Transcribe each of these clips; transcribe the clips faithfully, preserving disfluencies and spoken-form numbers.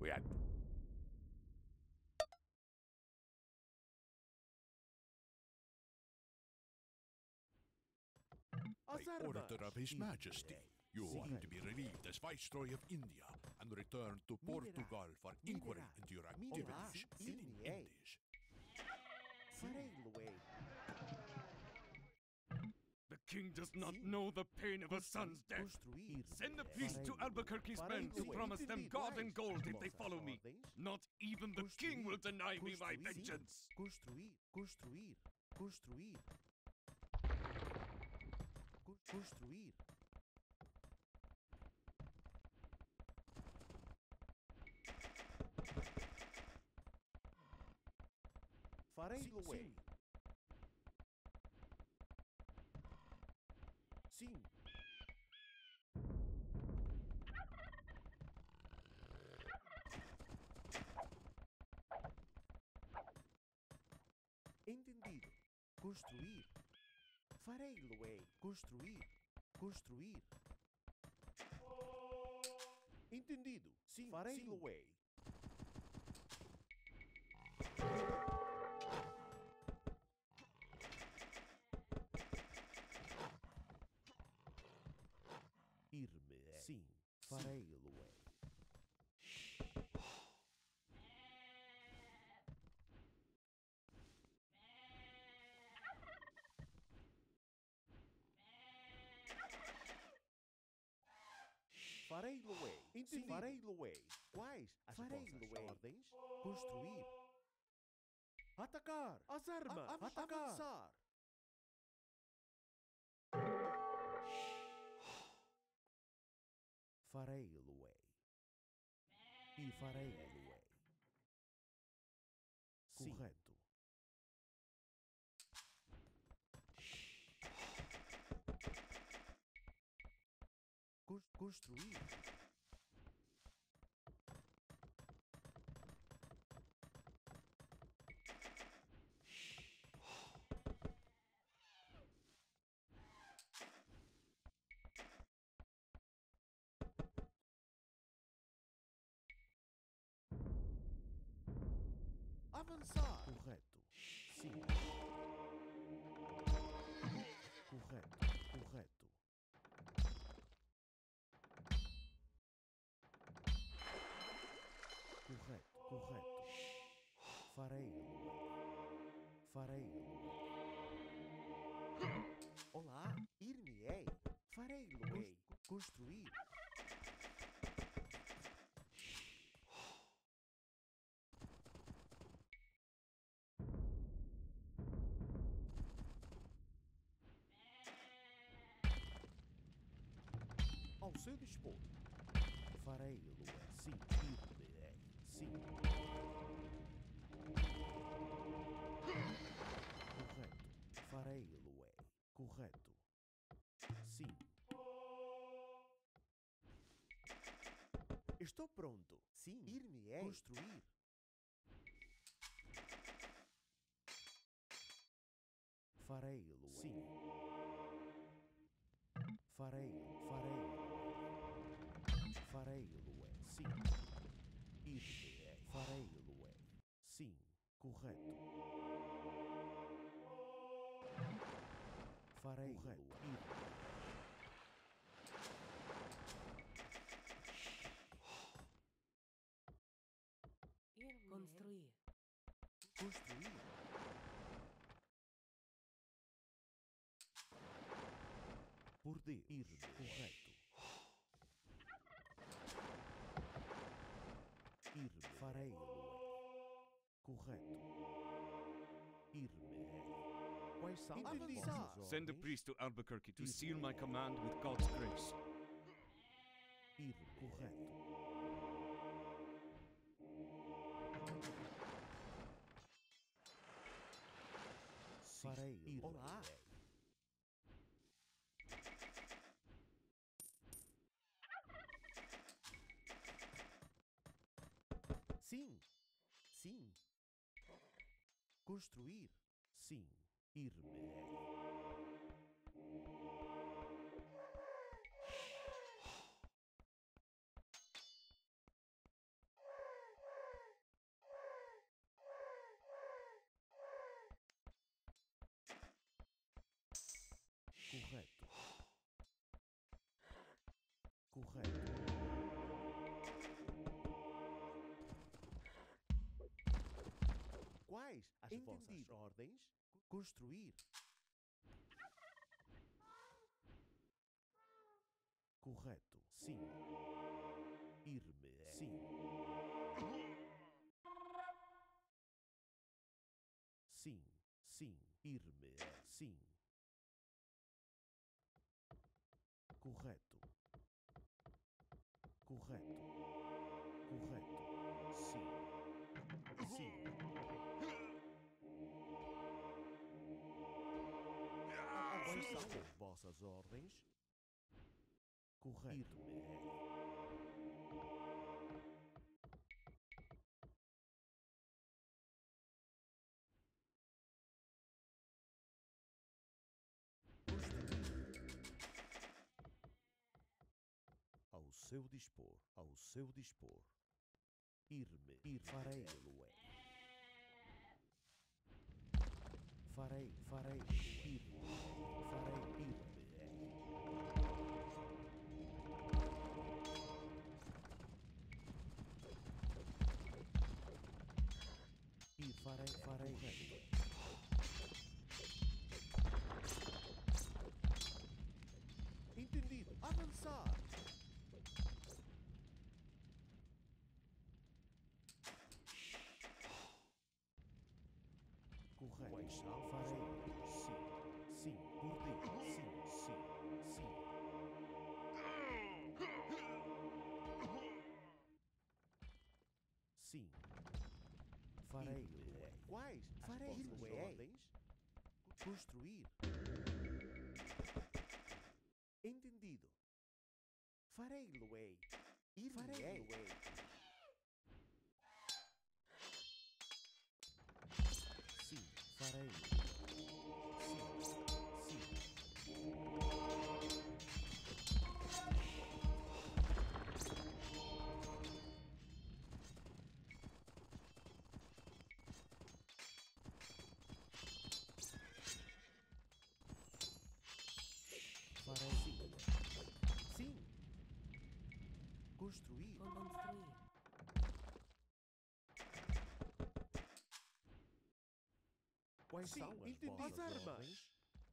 Cuidado. As By order armas. of His Ir Majesty, rei. you Sim. are to be relieved as Viceroy of India and return to Portugal for inquiry Mineral. into your Mineral. activities Sim, in sim, é. Indies. Farei, Luei. The king does not Sim. know the pain of a Construir, son's death. Construir. Send a Farei, priest to Luei. Albuquerque's Farei, men to Luei. promise them Entendido, gold and ais. gold As if they vossas follow me. ordens. Not even the king will Construir, deny me my construir, sim. vengeance. Construir, construir, construir. Co- Construir. Farei, Sim, Luei. Sim. Entendido. Construir. Farei, Luei. Construir. Construir. Entendido. Sim, Farei, sim. Luei. Ir-me. Sim. Farei, Luei. Farei, Luei. Entendido. Farei, Luei. Quais as Farei, vossas Luei. ordens? Construir. Atacar. As armas. A- av- Atacar. avançar. Farei, Luei. E farei, Luei. Sim. Correto. Cos- Construir. Avançar. Correto. Sim. Correto. Correto. Correto. Correto. Farei, Luei. Farei, Luei. Olá. Ir-me-ei. Farei, Luei. Construir. Ao seu dispor. Farei, Luei. Sim. Ir-me-ei. Sim. Correto. Farei, Luei. Correto. Sim. Estou pronto. Sim. Ir-me-ei. Construir. Farei, Luei. Sim. Farei, farei. Farei, Luei. Sim. Ir-me-ei. Farei, Luei. Sim. Correto. Farei, Luei. Ir-me. Construir. Construir. Por Deus. Ir-me. Correto. Ir-me. Farei, Luei. Correto. Ir-me. Quais são as Entendi. vossas Avançar. Send a ordens? priest to Albuquerque to Ir- seal my command with God's grace. Ir-me. Correto. Farei, ir. Olá. Sim. Sim. Construir. Sim. Ir-me. As Entendido. vossas ordens? Construir. Correto. Sim. Irme. Sim. Sim. Sim. Irme. Sim. Correto. Correto. Correto. Sim. Sim. Quais são as vossas ordens? Correto. Ao seu dispor, ao seu dispor. Ir-me, ir farei-lo-é. Farei, farei, ir-me, farei, ir-me. Ir, farei, farei. Entendido. Avançar. Correto. Quais são? Farei. Sim. Sim. Por ti. Sim. Sim. Sim. Sim. Farei. Quais? As Farei. vossas Ir-me-ei. ordens? Construir. Entendido. Farei-lo-ei. Ir-me-ei. Sim. Farei. Sim. Sim. Farei. Sim. Construir. Construir. Quais Sim, são as entendido. vossas As armas? ordens?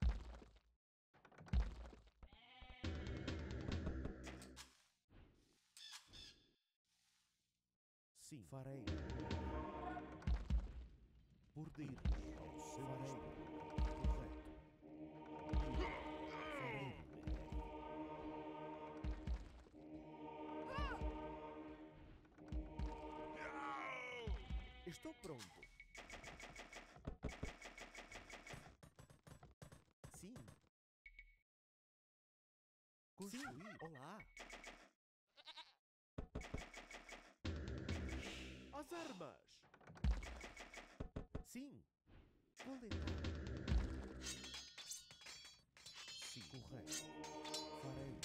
Sim. Farei. Por dir ao seu farei. Correto. Farei. Estou pronto. Sim. Construir. Olá. As armas. Sim. Coletar. Sim. Correto. Farei.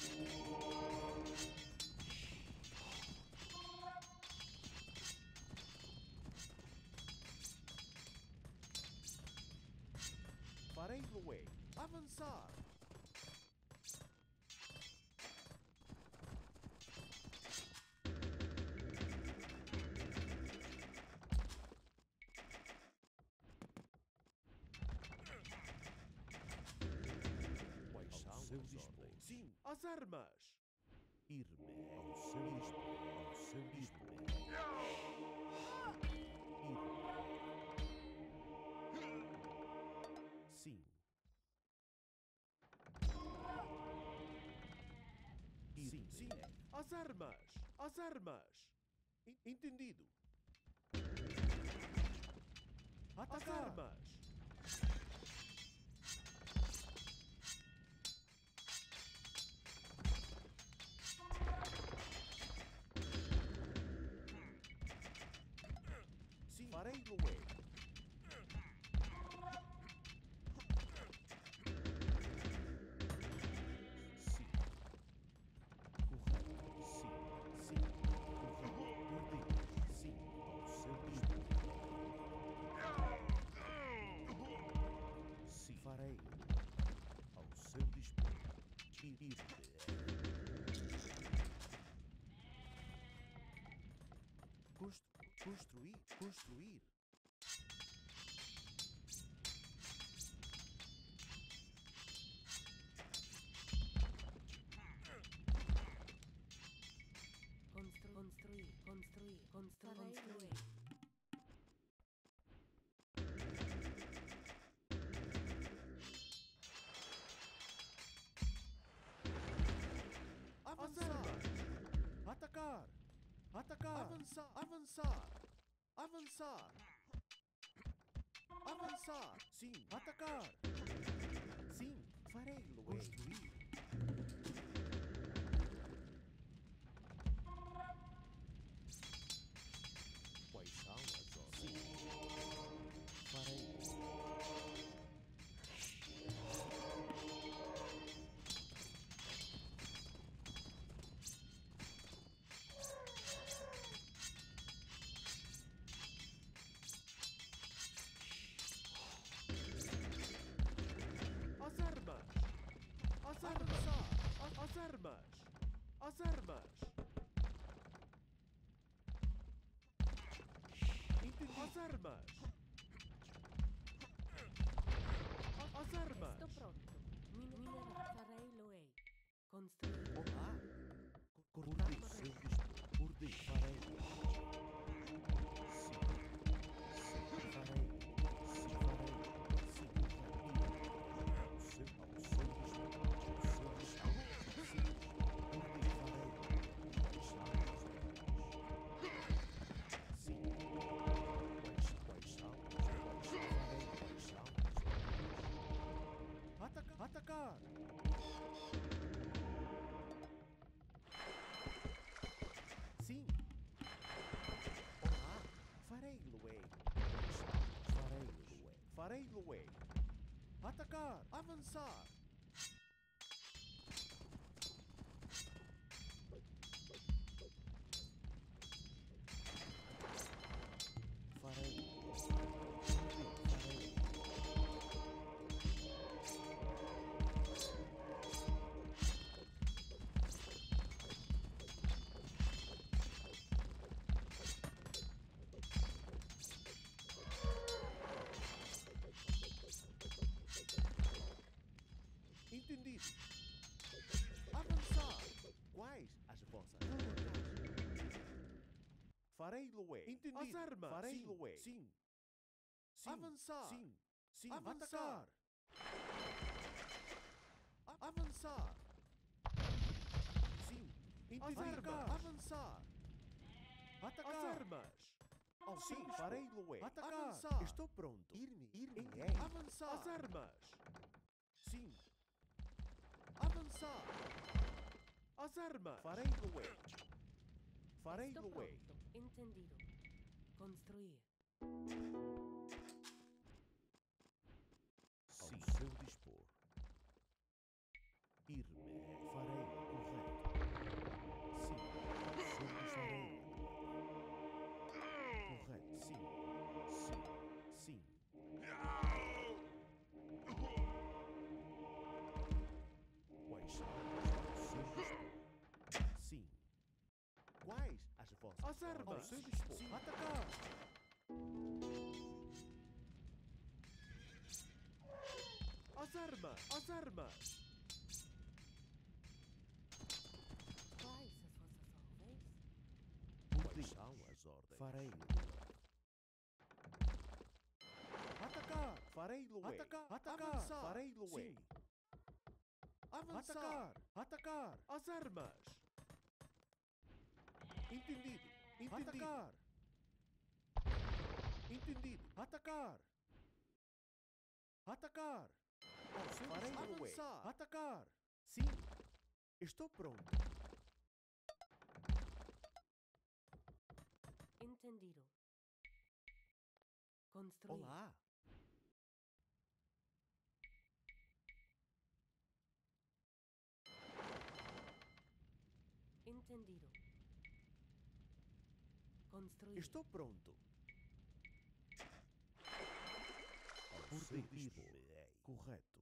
Farei-lo-ei. Avançar. Quais Ao são seu as dispor. ordens? Sim. As armas. Ir-me ao seu dispor. Ao seu dispor. Ir-me. Sim. Sim, sim. As armas. As armas. En- Entendido. As Atacar. armas. Sim. Farei-lo-ei. Sim. Correto. Sim. Sim. Correto. Por ti. Sim. Ao seu dispor. Sim. Farei. Ao seu dispor. Ir-me. Cons- Construir. Construir. Construir. Construir. Construir. Avançar! Atacar! Atacar! Avançar! Avançar! Avançar! Avançar! Sim! Atacar! Sim! Farei, Luei! Construir! Quais são as ordens? Sim! Farei! As armas! As armas! As, as armas! As armas! Entendi. As armas! A- As armas! Estou pronto. Min minerar. Farei loei. Construir. Olá! Cortar o seu dispor. Por de farei. Sim. Sim. Farei. Sim, farei. Sim, farei. Ao seu, ao seu dispor. Ao seu dispor. Sim. Por de farei. Quais são as ordens? Sim. Quais, quais são as ordens? Farei. Quais são as ordens? Atacar! Atacar! Sim. Olá. Farei, Luei. Farei, Luei. Farei, Luei. Atacar. Avançar. Farei. Farei. Entendido. Avançar. Quais as vossas ordens? Farei, Luei. Entendido. As armas. Farei, sim, Luei. Sim. Sim. Avançar. Sim. Sim. Avançar. A- Avançar. Sim. Entendido. As armas. Avançar. Atacar. As armas. Oh, sim, farei, Luei. Atacar. Avançar. Estou pronto. Ir-me, ir-me. É. Avançar. As armas. Sim. Avançar. As armas. Farei, Luei. Farei, Estou Luei. pronto. Entendido. Construir. Ao seu dispor. Ir-me. Farei, correto. Sim. Ao seu dispor. Correto. Sim. Sim. Sim. Quais são os seus dispor? Sim. Quais as vossas? As armas. Ao seu dispor. Sim. Atacar. As armas. As armas. Quais as vossas ordens? Quais são as ordens? Farei, Atacar! Farei, Luei! Atacar! Atacar! Avançar. Farei, Luei! Sim. Avançar! Atacar! Atacar! As armas! Entendido! Entendido! Atacar! Entendido! Atacar! Atacar! Ao seu farei, Luei! Avançar! Atacar! Sim! Estou pronto! Entendido. Construir. Olá! Entendido. Construir. Estou pronto! Por dispor. Correto.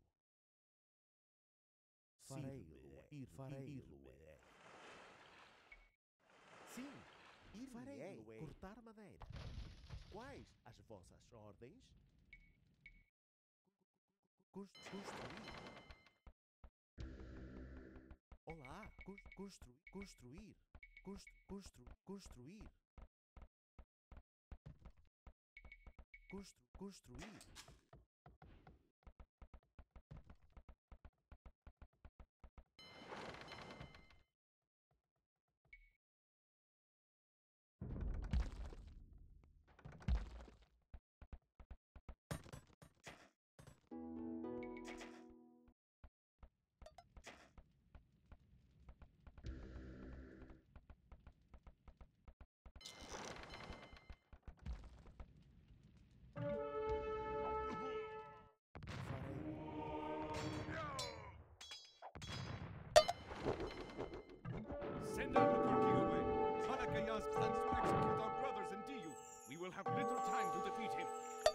Farei, ir, farei, Luei. Sim, ir, farei, Luei. Cortar madeira. Quais as vossas ordens? Cons- Construir. Olá, cons- construir, construir. Constru, constru, construir. Constru, construir. Send Albuquerque away. Halakayas plans to execute our brothers in Diyu. We will have little time to defeat him.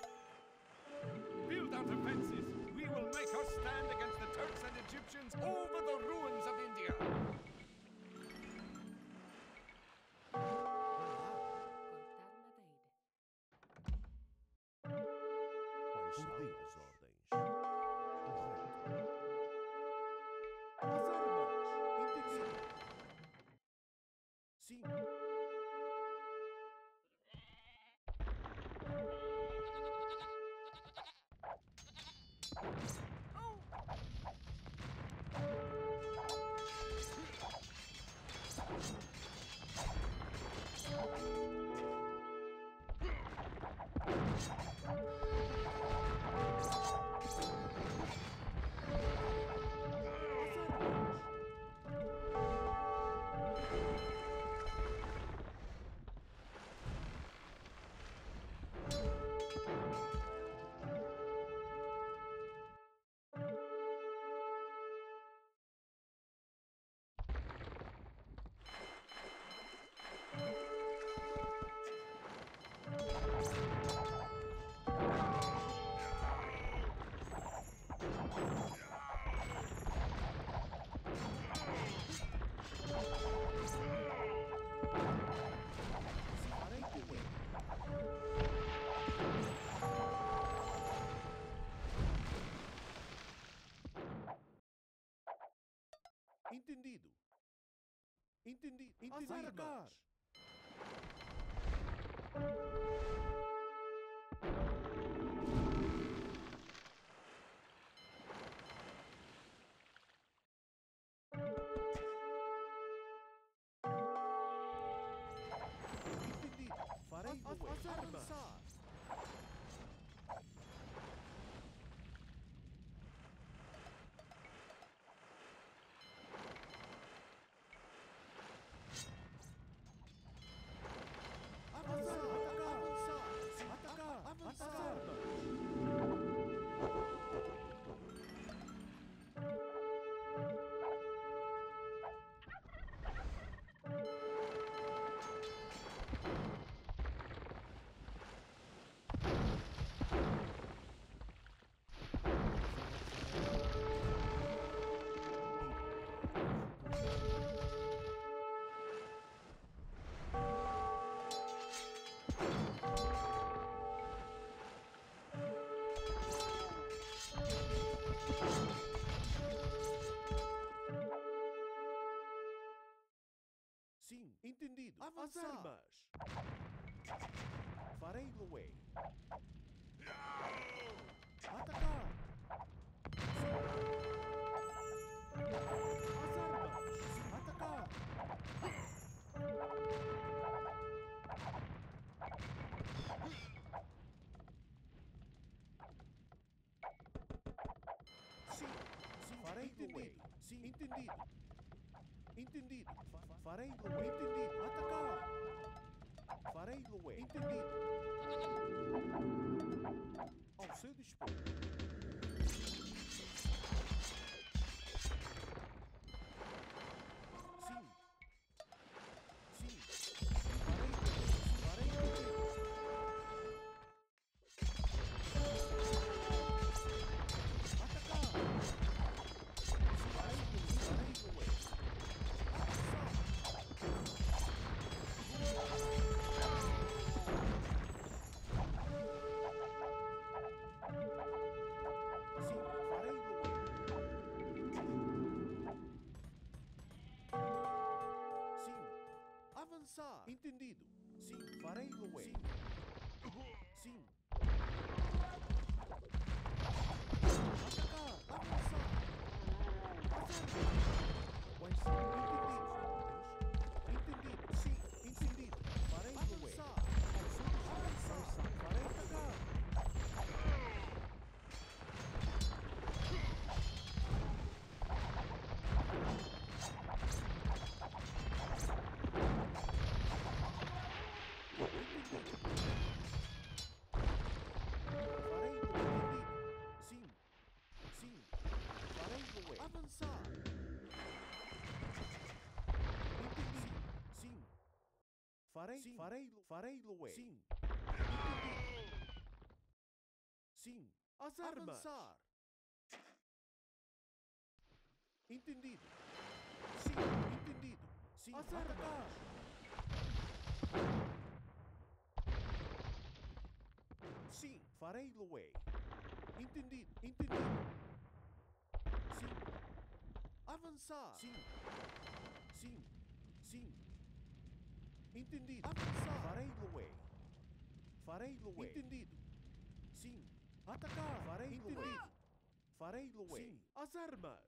Build out defenses. We will make our stand against the Turks and Egyptians over the ruins of India. Entendido. Entendi. Entendi. Atacar. Entendido. Farei avançar. Sim, entendido. As armas. Farei Loei. Atacar. As armas. Atacar. Sim, sim, farei Loei. Sim, entendido. Entendido. Fa farei Loei. Entendido. Atacar. Farei Loei. Entendido. Ao seu dispor. Sim. Sim. Farei Loei. Farei Loei. Atacar. Farei Loei. Farei Loei. Avançar. Entendido. Sim, farei Loé. Sim. Sim. Atacar. Avançar. Avançar. Pois sim. Entendido. Entendido. Sim. Entendido. Farei Loé. Avançar. Avançar. Farei atacar. Avançar. Entendi. Sim. Farei, sim. farei, farei Loé. Sim. Entendi. Sim. As armas. Avançar. Entendido. Sim. Entendido. Sim. As armas. Sim. Farei Loé. Entendido. Entendido. Sim. Avançar. Sim. Sim. Sim. Entendido. Avançar. Farei Loé. Farei Loé. Entendido. Sim. Atacar. Farei Entendido. Loé. Farei Loé. Sim. As armas.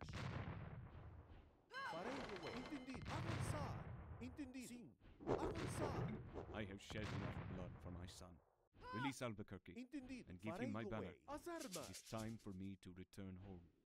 Farei Loé. Entendido. Avançar. Entendido. Sim. Avançar. I have shed enough blood for my son. Release Albuquerque Entendido. and give Farei him my Loé. banner. As armas. It is time for me to return home.